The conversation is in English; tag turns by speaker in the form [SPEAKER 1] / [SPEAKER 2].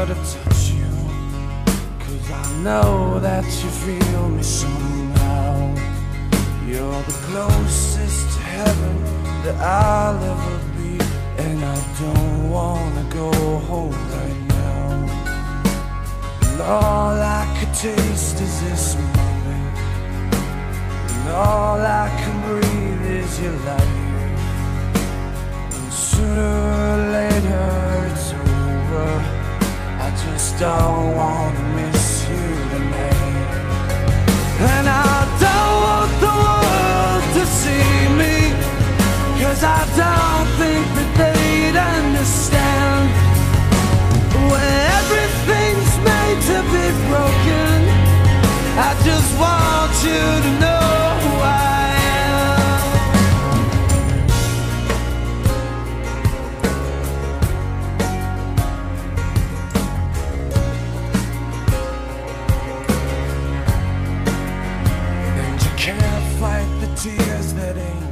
[SPEAKER 1] to touch you, 'cause I know that you feel me somehow. You're the closest to heaven that I'll ever be, and I don't wanna go home right now. And all I could taste is this moment, and all I can breathe is your light. And sooner or later it's over, I just don't wanna miss you tonight. And I don't want the world to see me, 'cause I don't think that they'd understand. When everything's made to be broken, I just want you to know who I am. And you can't fight the tears that ain't